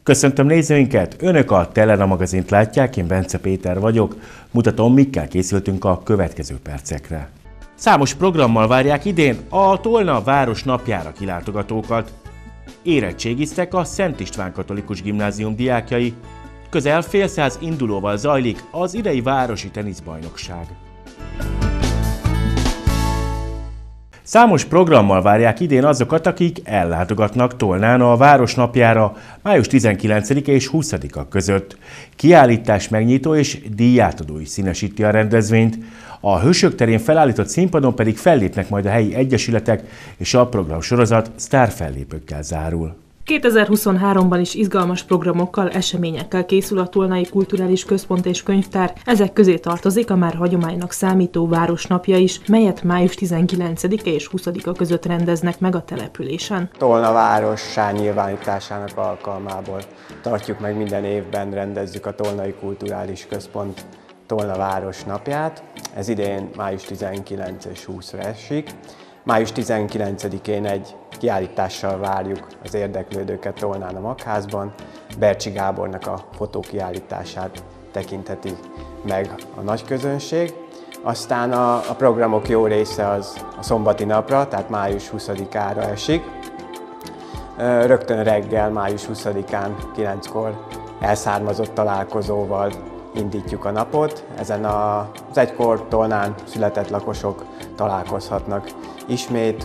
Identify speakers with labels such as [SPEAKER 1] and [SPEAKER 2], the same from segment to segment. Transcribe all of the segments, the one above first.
[SPEAKER 1] Köszöntöm nézőinket! Önök a Telera magazint látják, én Bence Péter vagyok. Mutatom, mikkel készültünk a következő percekre. Számos programmal várják idén a Tolna város napjára kilátogatókat. Érettségiztek a Szent István Katolikus Gimnázium diákjai. Közel fél száz indulóval zajlik az idei városi teniszbajnokság. Számos programmal várják idén azokat, akik ellátogatnak Tolnán a város napjára május 19-e és 20-a között. Kiállítás megnyitó és díjátadó is színesíti a rendezvényt. A Hősök terén felállított színpadon pedig fellépnek majd a helyi egyesületek, és a programsorozat sztárfellépőkkel zárul.
[SPEAKER 2] 2023-ban is izgalmas programokkal, eseményekkel készül a Tolnai Kulturális Központ és Könyvtár. Ezek közé tartozik a már hagyománynak számító Városnapja is, melyet május 19-e és 20-a között rendeznek meg a településen.
[SPEAKER 3] Tolna várossá nyilvánításának alkalmából tartjuk meg minden évben, rendezzük a Tolnai Kulturális Központ Tolna Városnapját. Ez idén május 19 és 20-ra esik. Május 19-én egy kiállítással várjuk az érdeklődőket Tolnán a Magházban. Bercsi Gábornak a fotókiállítását tekintheti meg a nagy közönség. Aztán a programok jó része az a szombati napra, tehát május 20-ára esik. Rögtön reggel, május 20-án 9-kor elszármazott találkozóval indítjuk a napot. Ezen az egykor Tolnán született lakosok találkozhatnak ismét.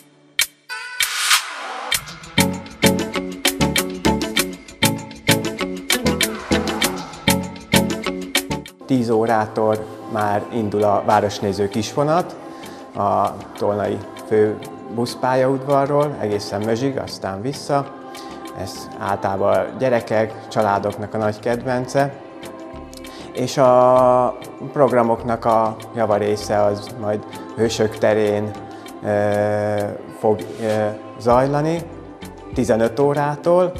[SPEAKER 3] Tíz órától már indul a városnéző kisvonat a tolnai fő buszpályaudvarról egészen Mözsig, aztán vissza. Ez általában gyerekek, családoknak a nagy kedvence. És a programoknak a javarésze az majd Hősök terén fog zajlani 15 órától.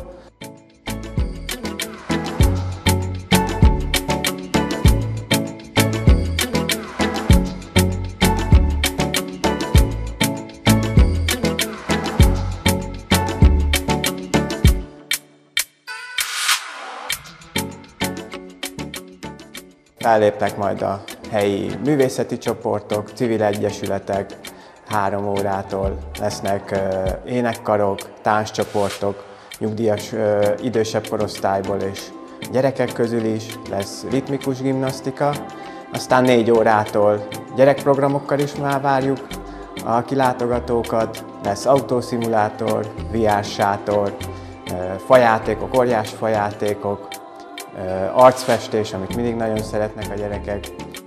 [SPEAKER 3] Fellépnek majd a helyi művészeti csoportok, civil egyesületek, 3 órától lesznek énekkarok, tánccsoportok, nyugdíjas idősebb korosztályból és gyerekek közül is, lesz ritmikus gimnasztika. Aztán 4 órától gyerekprogramokkal is már várjuk a kilátogatókat, lesz autószimulátor, VR sátor, fajátékok, óriás fajátékok, arcfestés, amit mindig nagyon szeretnek a gyerekek.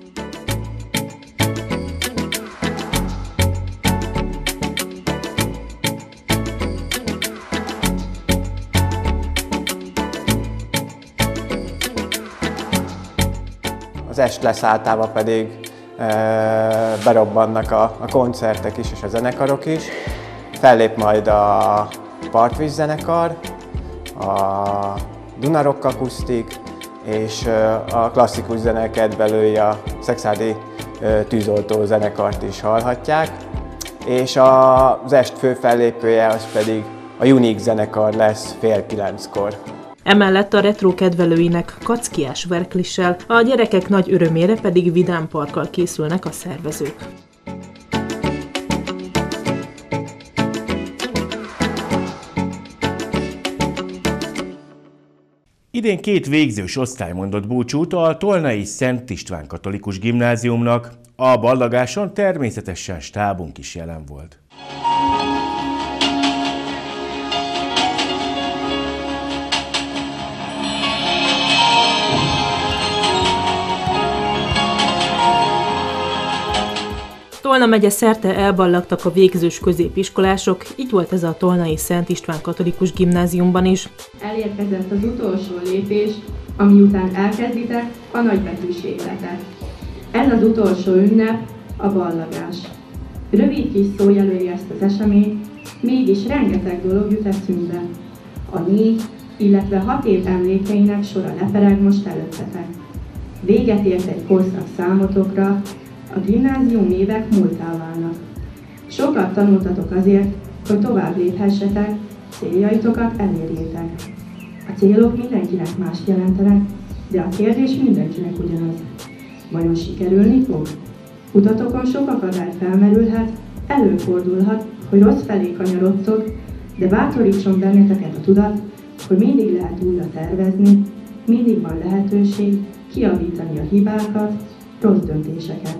[SPEAKER 3] Az est leszálltával pedig berobbannak a koncertek is és a zenekarok is. Fellép majd a Partvíz zenekar, a Dunarock akusztik és a klasszikus zene kedvelői, a Szekszárdi tűzoltó zenekart is hallhatják. És az est fő fellépője az pedig a Unique zenekar lesz fél 9-kor.
[SPEAKER 2] Emellett a retro kedvelőinek kackiás verklissel, a gyerekek nagy örömére pedig vidám parkkal készülnek a szervezők.
[SPEAKER 1] Idén 2 végzős osztály mondott búcsút a Tolnai Szent István Katolikus Gimnáziumnak. A ballagáson természetesen stábunk is jelen volt.
[SPEAKER 2] Tolna megye szerte elballagtak a végzős középiskolások, így volt ez a Tolnai Szent István Katolikus Gimnáziumban is.
[SPEAKER 4] Elérkezett az utolsó lépés, ami után elkezditek a nagybetűs életet. Ez az utolsó ünnep, a ballagás. Rövid kis szó jelöli ezt az eseményt, mégis rengeteg dolog jut eszünkbe. A 4, illetve 6 év emlékeinek sora lepereg most előttetek. Véget ért egy korszak számotokra, a gimnázium évek múltá válnak. Sokat tanultatok azért, hogy tovább léphessetek, céljaitokat elérjétek. A célok mindenkinek mást jelentenek, de a kérdés mindenkinek ugyanaz. Vajon sikerülni fog? Utatokon sok akadály felmerülhet, előfordulhat, hogy rossz felé kanyarodtok, de bátorítson benneteket a tudat, hogy mindig lehet újra tervezni, mindig van lehetőség kijavítani a hibákat, rossz döntéseket.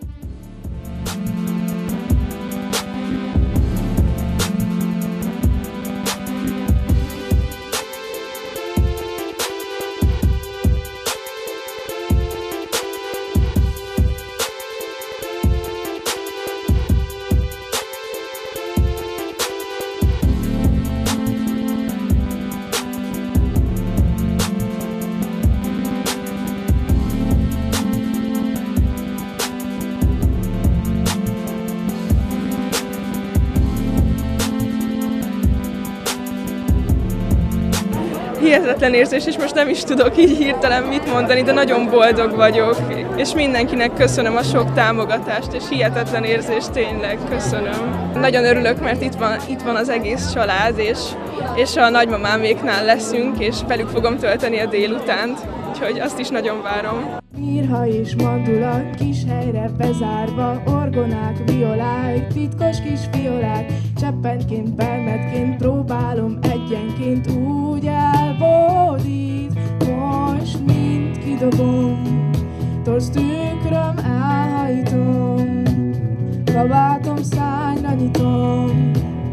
[SPEAKER 5] Hihetetlen érzés, és most nem is tudok így hirtelen mit mondani, de nagyon boldog vagyok, és mindenkinek köszönöm a sok támogatást, és hihetetlen érzés, tényleg köszönöm. Nagyon örülök, mert itt van az egész család, és a nagymamáméknál leszünk, és velük fogom tölteni a délutánt, úgyhogy azt is nagyon várom.
[SPEAKER 6] Mirha és mandula, kis helyre bezárva, orgonák, violák, titkos kis fiolák, cseppenként, permetként próbálom egyenként úgy elbódít, most mind kidobom, torz tükröm elhajtom, kabátom szányra nyitom,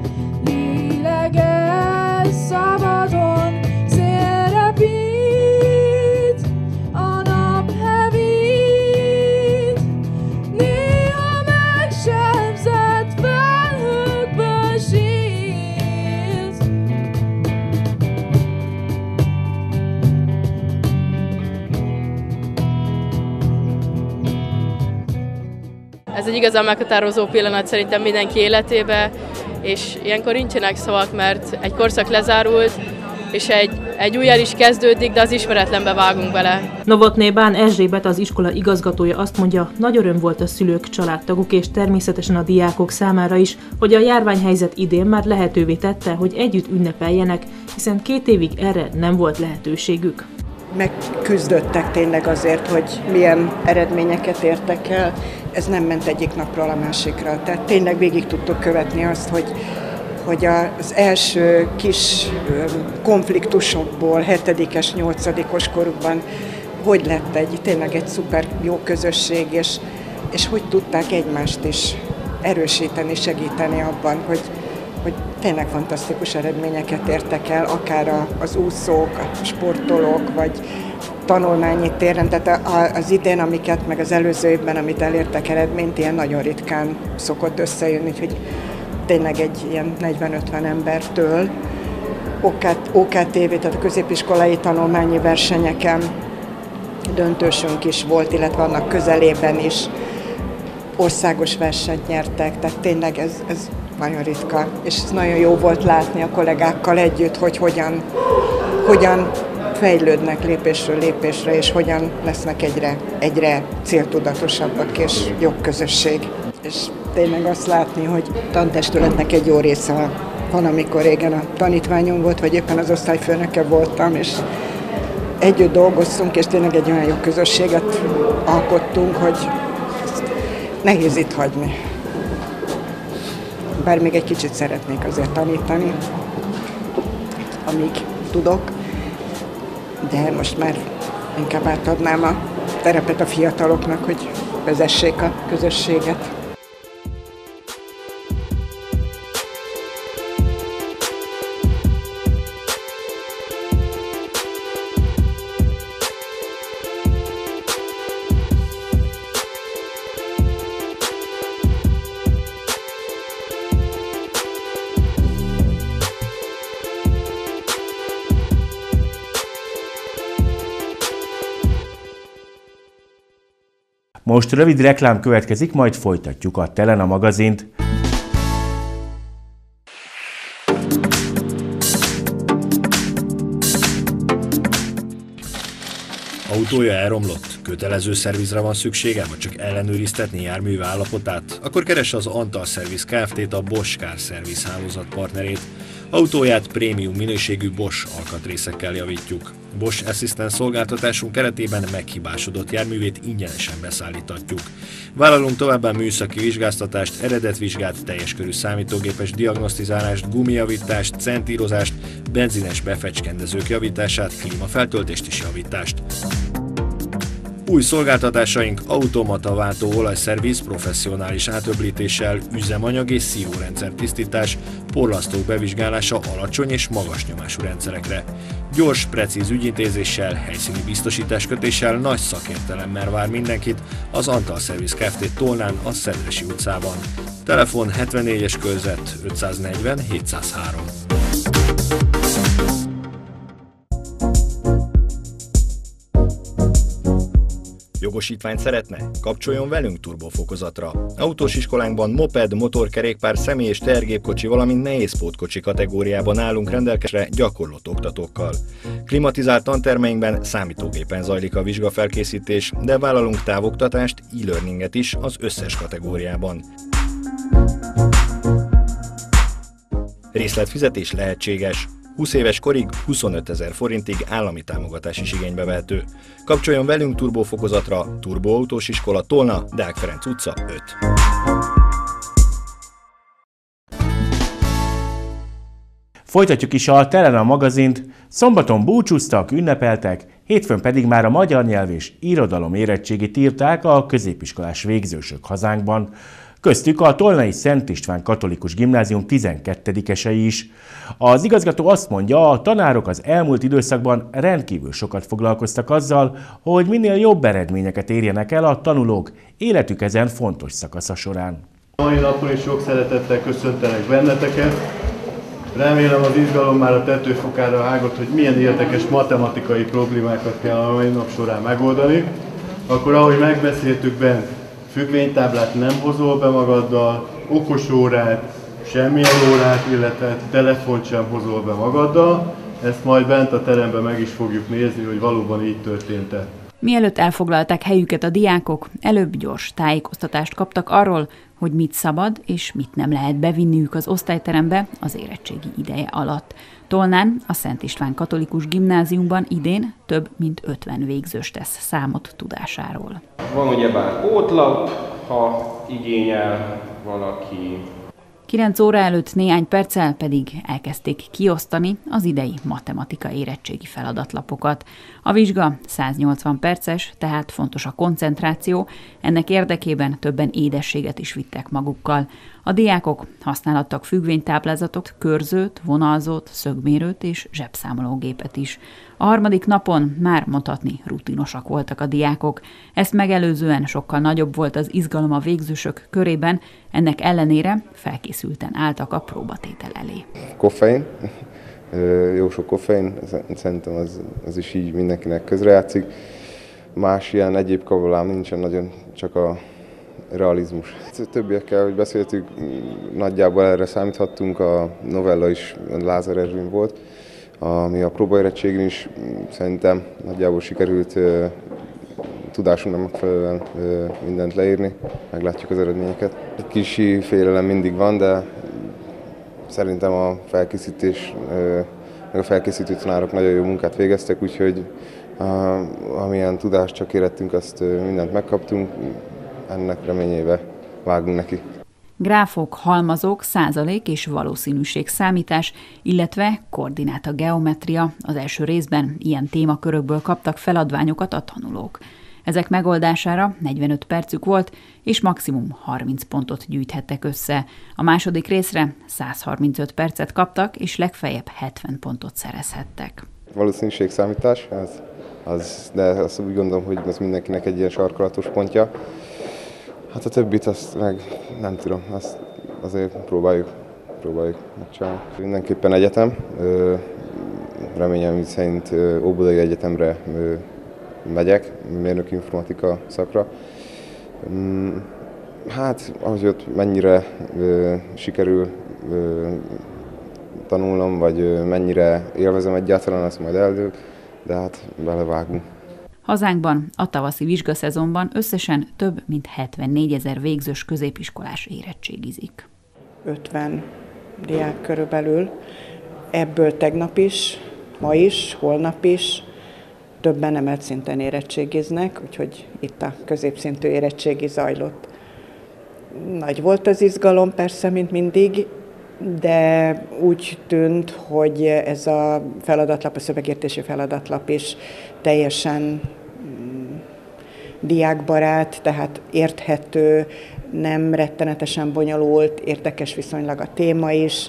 [SPEAKER 6] lélegez szabadon, szélre pít, a nap hevít, néha megsebzett felhőkből sírt.
[SPEAKER 7] Ez egy igazán meghatározó pillanat szerintem mindenki életébe, és ilyenkor nincsenek szavak, mert egy korszak lezárult, és egy új el is kezdődik, de az ismeretlenbe vágunk bele.
[SPEAKER 2] Novotné Bán Erzsébet, az iskola igazgatója azt mondja, nagy öröm volt a szülők, családtagok és természetesen a diákok számára is, hogy a járványhelyzet idén már lehetővé tette, hogy együtt ünnepeljenek, hiszen 2 évig erre nem volt lehetőségük.
[SPEAKER 8] Megküzdöttek tényleg azért, hogy milyen eredményeket értek el. Ez nem ment egyik napról a másikra. Tehát tényleg végig tudtuk követni azt, hogy az első kis konfliktusokból 7-es, 8-os korukban hogy lett tényleg egy szuper jó közösség, és hogy tudták egymást is erősíteni, segíteni abban, hogy tényleg fantasztikus eredményeket értek el, akár az úszók, a sportolók, vagy tanulmányi téren. Tehát az idén, amiket, meg az előző évben, amit elértek eredményt, ilyen nagyon ritkán szokott összejönni, úgyhogy tényleg egy ilyen 40-50 embertől OKTV, tehát a középiskolai tanulmányi versenyeken döntősünk is volt, illetve annak közelében is országos versenyt nyertek, tehát tényleg ez nagyon ritka, és ez nagyon jó volt látni a kollégákkal együtt, hogy hogyan fejlődnek lépésről lépésre, és hogyan lesznek egyre céltudatosabbak és jobb közösség. És tényleg azt látni, hogy tantestületnek egy jó része van, amikor régen a tanítványom volt, vagy éppen az osztályfőnöke voltam, és együtt dolgoztunk, és tényleg egy olyan jó közösséget alkottunk, hogy nehéz itt hagyni. Bár még egy kicsit szeretnék azért tanítani, amíg tudok, de most már inkább átadnám a terepet a fiataloknak, hogy vezessék a közösséget.
[SPEAKER 1] Most rövid reklám következik, majd folytatjuk a Telena magazint.
[SPEAKER 9] Autója elromlott? Kötelező szervizre van szüksége, vagy csak ellenőriztetni járműve állapotát? Akkor keresse az Antal Service Kft-t, a Bosch Car Service hálózat partnerét. Autóját prémium minőségű Bosch alkatrészekkel javítjuk. Bosch Assistance szolgáltatásunk keretében meghibásodott járművét ingyenesen beszállítatjuk. Vállalunk továbbá műszaki vizsgáztatást, eredetvizsgát, teljes körű számítógépes diagnosztizálást, gumijavítást, centírozást, benzines befecskendezők javítását, klímafeltöltést és javítást. Új szolgáltatásaink automata váltó olajszerviz professzionális átöblítéssel, üzemanyag és szívórendszer tisztítás, porlasztók bevizsgálása alacsony és magas nyomású rendszerekre. Gyors, precíz ügyintézéssel, helyszíni biztosításkötéssel, nagy szakértelemmel vár mindenkit az Antal Service Kft. Tolnán, a Szedresi utcában. Telefon 74-es körzet 540 703. Jogosítványt szeretne? Kapcsoljon velünk turbofokozatra. Autós iskolánkban moped, motorkerékpár, személy- és tehergépkocsi, valamint nehézpótkocsi kategóriában állunk rendelkezésre gyakorlott oktatókkal. Klimatizált tantermeinkben számítógépen zajlik a vizsgafelkészítés, de vállalunk távoktatást, e-learninget is az összes kategóriában. Részletfizetés lehetséges. 20 éves korig 25 000 forintig állami támogatás is igénybe vehető. Kapcsoljon velünk turbófokozatra, Turboautós Iskola Tolna, Deák Ferenc utca 5.
[SPEAKER 1] Folytatjuk is a Telena magazint. Szombaton búcsúztak, ünnepeltek, hétfőn pedig már a magyar nyelv és irodalom érettségit írták a középiskolás végzősök hazánkban. Köztük a Tolnai Szent István Katolikus Gimnázium 12-esei is. Az igazgató azt mondja, a tanárok az elmúlt időszakban rendkívül sokat foglalkoztak azzal, hogy minél jobb eredményeket érjenek el a tanulók életük ezen fontos szakasza során.
[SPEAKER 10] Mai napon is sok szeretettel köszöntelek benneteket. Remélem az izgalom már a tetőfokára hágott, hogy milyen érdekes matematikai problémákat kell a mai nap során megoldani. Akkor ahogy megbeszéltük bent, függvénytáblát nem hozol be magaddal, okosórát, semmilyen órát, illetve telefont sem hozol be magaddal. Ezt majd bent a teremben meg is fogjuk nézni, hogy valóban így történt-e.
[SPEAKER 11] Mielőtt elfoglalták helyüket a diákok, előbb gyors tájékoztatást kaptak arról, hogy mit szabad és mit nem lehet bevinniük az osztályterembe az érettségi ideje alatt. Tolnán, a Szent István Katolikus Gimnáziumban idén több mint 50 végzős tesz számot tudásáról.
[SPEAKER 12] Van ugyebár pótlap, ha igényel valaki.
[SPEAKER 11] 9 óra előtt néhány perccel pedig elkezdték kiosztani az idei matematika érettségi feladatlapokat. A vizsga 180 perces, tehát fontos a koncentráció, ennek érdekében többen édességet is vittek magukkal. A diákok használhattak függvénytáblázatot, körzőt, vonalzót, szögmérőt és zsebszámológépet is. A harmadik napon már mondhatni rutinosak voltak a diákok. Ezt megelőzően sokkal nagyobb volt az izgalom a végzősök körében, ennek ellenére felkészülten álltak a próbatétel elé.
[SPEAKER 13] Koffein, jó sok koffein, szerintem az is így mindenkinek közrejátszik. Más ilyen egyéb kavolám nincsen nagyon, csak a realizmus. Többiekkel, hogy beszéltük, nagyjából erre számíthattunk, a novella is Lázár Erzsébet volt, ami a próbaérettségén is szerintem nagyjából sikerült tudásunknak megfelelően mindent leírni, meglátjuk az eredményeket. Egy kis félelem mindig van, de szerintem a felkészítés, meg a felkészítő tanárok nagyon jó munkát végeztek, úgyhogy amilyen tudást csak érettünk, azt mindent megkaptunk, ennek reményébe vágunk neki.
[SPEAKER 11] Gráfok, halmazok, százalék és valószínűség számítás, illetve koordináta geometria. Az első részben ilyen témakörökből kaptak feladványokat a tanulók. Ezek megoldására 45 percük volt, és maximum 30 pontot gyűjthettek össze. A második részre 135 percet kaptak, és legfeljebb 70 pontot szerezhettek.
[SPEAKER 13] Valószínűség számítás, de azt úgy gondolom, hogy ez mindenkinek egy ilyen sarkalatos pontja. Hát a többit azt meg nem tudom, azt azért próbáljuk megcsinálni. Mindenképpen egyetem, reményem szerint Óbudai Egyetemre megyek, mérnöki informatika szakra. Hát, ahogy ott mennyire sikerül tanulnom, vagy mennyire élvezem egyáltalán, azt majd eldől, de hát belevágunk.
[SPEAKER 11] Hazánkban a tavaszi vizsgaszezonban összesen több mint 74 000 végzős középiskolás érettségizik.
[SPEAKER 8] 50 diák körülbelül, ebből tegnap is, ma is, holnap is többen emelt szinten érettségiznek, úgyhogy itt a középszintű érettségi zajlott. Nagy volt az izgalom persze, mint mindig, de úgy tűnt, hogy ez a feladatlap, a szövegértési feladatlap is teljesen diákbarát, tehát érthető, nem rettenetesen bonyolult, érdekes viszonylag a téma is,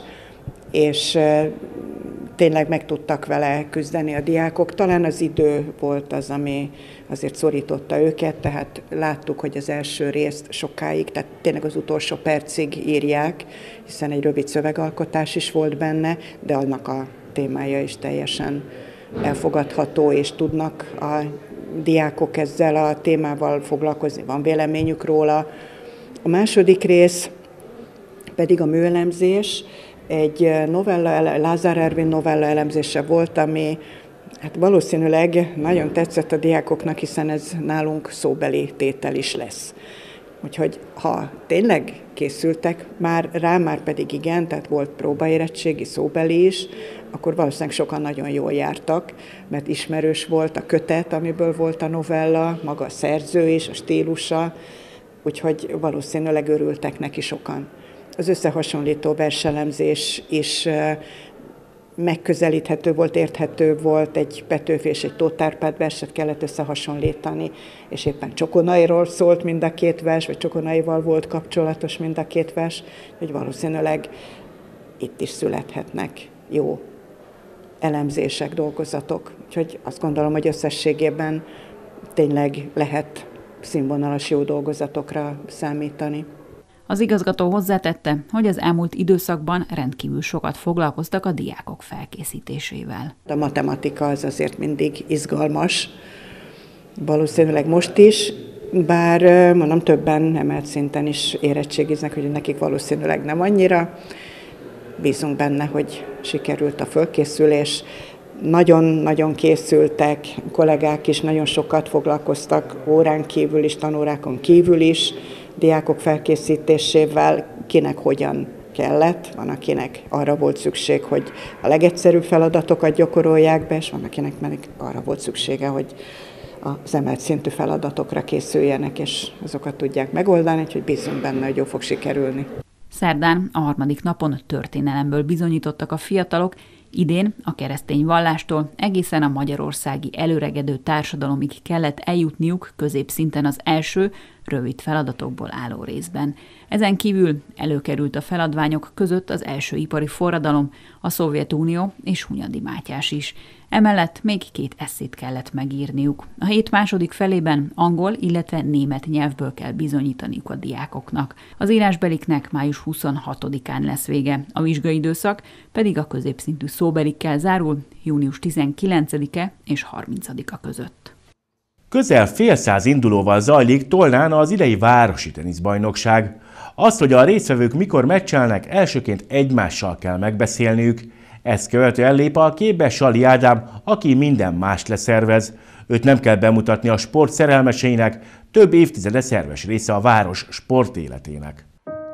[SPEAKER 8] és tényleg meg tudtak vele küzdeni a diákok. Talán az idő volt az, ami azért szorította őket, tehát láttuk, hogy az első részt sokáig, tehát tényleg az utolsó percig írják, hiszen egy rövid szövegalkotás is volt benne, de annak a témája is teljesen elfogadható, és tudnak a diákok ezzel a témával foglalkozni, van véleményük róla. A második rész pedig a műelemzés, egy novella, Lázár Ervin novella elemzése volt, ami hát valószínűleg nagyon tetszett a diákoknak, hiszen ez nálunk szóbeli tétel is lesz. Úgyhogy ha tényleg készültek már pedig igen, tehát volt próbaérettségi szóbeli is, akkor valószínűleg sokan nagyon jól jártak, mert ismerős volt a kötet, amiből volt a novella, maga a szerző is, a stílusa, úgyhogy valószínűleg örültek neki sokan. Az összehasonlító verselemzés is megközelíthető volt, érthető volt, egy Petőfi és egy Tóth Árpád verset kellett összehasonlítani, és éppen Csokonairól szólt mind a két vers, vagy Csokonaival volt kapcsolatos mind a két vers, hogy valószínűleg itt is születhetnek jó elemzések, dolgozatok. Úgyhogy azt gondolom, hogy összességében tényleg lehet színvonalas jó dolgozatokra számítani.
[SPEAKER 11] Az igazgató hozzátette, hogy az elmúlt időszakban rendkívül sokat foglalkoztak a diákok felkészítésével.
[SPEAKER 8] A matematika az azért mindig izgalmas, valószínűleg most is, bár mondom, többen emelt szinten is érettségiznek, hogy nekik valószínűleg nem annyira. Bízunk benne, hogy sikerült a fölkészülés. Nagyon-nagyon készültek, kollégák is nagyon sokat foglalkoztak órán kívül is, tanórákon kívül is, diákok felkészítésével, kinek hogyan kellett, van akinek arra volt szükség, hogy a legegyszerűbb feladatokat gyakorolják be, és van akinek pedig arra volt szüksége, hogy az emelt szintű feladatokra készüljenek, és azokat tudják megoldani, úgyhogy bízunk benne, hogy jól fog sikerülni.
[SPEAKER 11] Szerdán, a harmadik napon történelemből bizonyítottak a fiatalok, idén a keresztény vallástól egészen a magyarországi előregedő társadalomig kellett eljutniuk középszinten az első, rövid feladatokból álló részben. Ezen kívül előkerült a feladványok között az első ipari forradalom, a Szovjetunió és Hunyadi Mátyás is. Emellett még 2 esszét kellett megírniuk. A hét második felében angol, illetve német nyelvből kell bizonyítaniuk a diákoknak. Az írásbeliknek május 26-án lesz vége, a vizsgaidőszak pedig a középszintű szóbelikkel zárul június 19-e és 30-a között.
[SPEAKER 1] Közel fél száz indulóval zajlik Tolnán az idei városi teniszbajnokság. Azt, hogy a résztvevők mikor meccselnek, elsőként egymással kell megbeszélniük. Ezt követően lép a képbe Sali Ádám, aki minden mást leszervez. Őt nem kell bemutatni a sport szerelmeseinek, több évtizede szerves része a város sportéletének.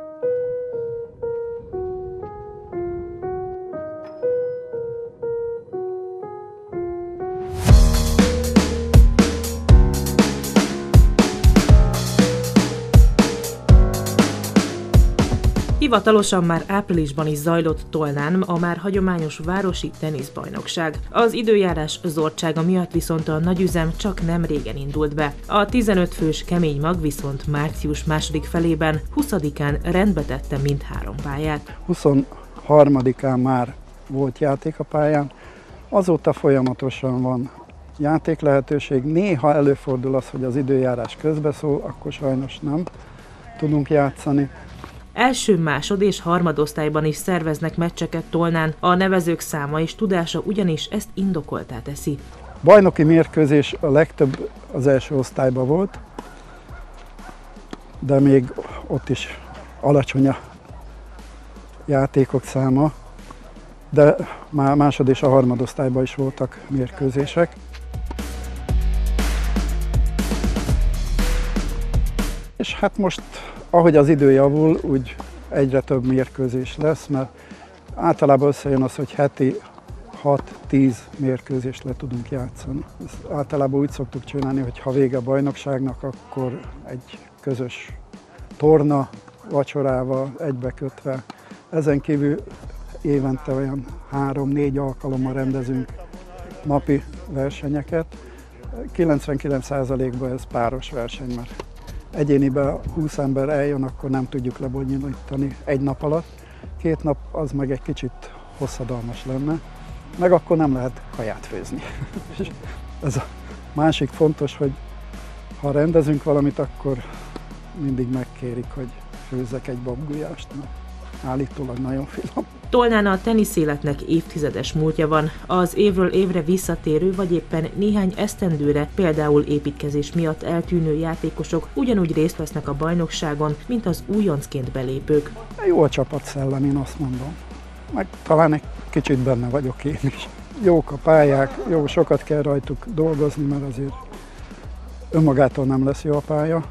[SPEAKER 2] Hivatalosan már áprilisban is zajlott Tolnán a már hagyományos városi teniszbajnokság. Az időjárás zordsága miatt viszont a nagyüzem csak nem régen indult be. A 15 fős kemény mag viszont március második felében, 20-án rendbe tette mindhárom pályát.
[SPEAKER 14] 23-án már volt játék a pályán, azóta folyamatosan van játék lehetőség. Néha előfordul az, hogy az időjárás közbeszól, akkor sajnos nem tudunk játszani.
[SPEAKER 2] Első, másod és harmadosztályban is szerveznek meccseket Tolnán, a nevezők száma és tudása ugyanis ezt indokoltá teszi.
[SPEAKER 14] Bajnoki mérkőzés a legtöbb az első osztályban volt, de még ott is alacsony a játékok száma, de már másod és a harmadosztályban is voltak mérkőzések. És hát most, ahogy az idő javul, úgy egyre több mérkőzés lesz, mert Általában összejön az, hogy heti 6-10 mérkőzést le tudunk játszani. Ezt általában úgy szoktuk csinálni, hogy ha vége a bajnokságnak, akkor egy közös torna vacsorával egybekötve. Ezen kívül évente olyan 3-4 alkalommal rendezünk napi versenyeket. 99%-ban ez páros verseny, mert egyéniben 20 ember eljön, akkor nem tudjuk lebonyolítani egy nap alatt. 2 nap az meg egy kicsit hosszadalmas lenne, meg akkor nem lehet kaját főzni. Ez a másik fontos, hogy ha rendezünk valamit, akkor mindig megkérik, hogy főzzek egy babgulyást, mert állítólag nagyon finom.
[SPEAKER 2] Tolnán a teniszéletnek évtizedes múltja van. Az évről évre visszatérő, vagy éppen néhány esztendőre, például építkezés miatt eltűnő játékosok ugyanúgy részt vesznek a bajnokságon, mint az újoncként belépők.
[SPEAKER 14] Jó a csapatszellem, én azt mondom. Meg talán egy kicsit benne vagyok én is. Jók a pályák, jó, sokat kell rajtuk dolgozni, mert azért önmagától nem lesz jó a pálya.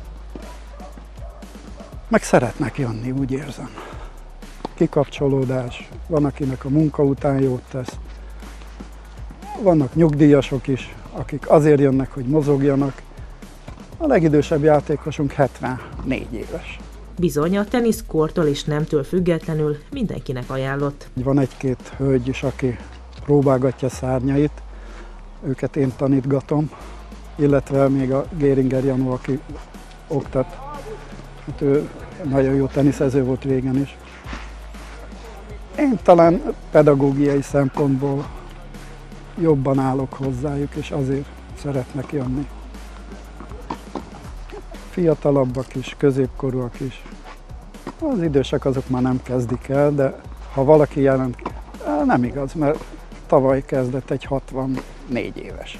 [SPEAKER 14] Meg szeretnek jönni, úgy érzem. Kikapcsolódás, van akinek a munka után jót tesz. Vannak nyugdíjasok is, akik azért jönnek, hogy mozogjanak. A legidősebb játékosunk 74 éves.
[SPEAKER 2] Bizony, a teniszkortól és nemtől függetlenül mindenkinek ajánlott.
[SPEAKER 14] Van egy-két hölgy is, aki próbálgatja szárnyait, őket én tanítgatom, illetve még a Géringer Janó, aki oktat. Hát ő nagyon jó teniszező volt régen is. Én talán pedagógiai szempontból jobban állok hozzájuk, és azért szeretnek jönni. Fiatalabbak is, középkorúak is. Az idősek azok már nem kezdik el, de ha valaki jelent, nem igaz, mert tavaly kezdett egy 64 éves.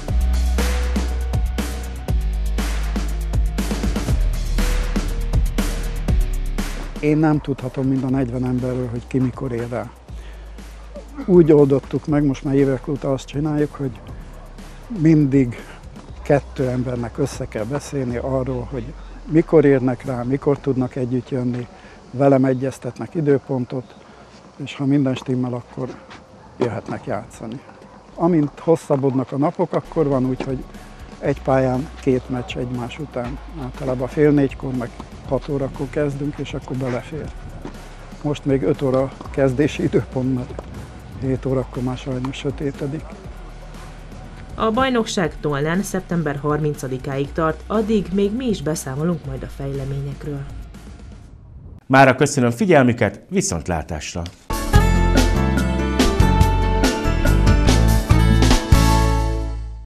[SPEAKER 14] Én nem tudhatom mind a 40 emberről, hogy ki mikor ér el. Úgy oldottuk meg, most már évek óta azt csináljuk, hogy mindig 2 embernek össze kell beszélni arról, hogy mikor érnek rá, mikor tudnak együtt jönni, velem egyeztetnek időpontot, és ha minden stimmel, akkor jöhetnek játszani. Amint hosszabbodnak a napok, akkor van úgy, hogy egy pályán 2 meccs egymás után. Általában fél 4-kor, meg 6 órakor kezdünk, és akkor belefér. Most még 5 óra kezdési időpont, mert 7 órakor már sajnos sötétedik.
[SPEAKER 2] A bajnokság Tolnán szeptember 30-áig tart, addig még mi is beszámolunk majd a fejleményekről.
[SPEAKER 1] Mára köszönöm figyelmüket, viszontlátásra!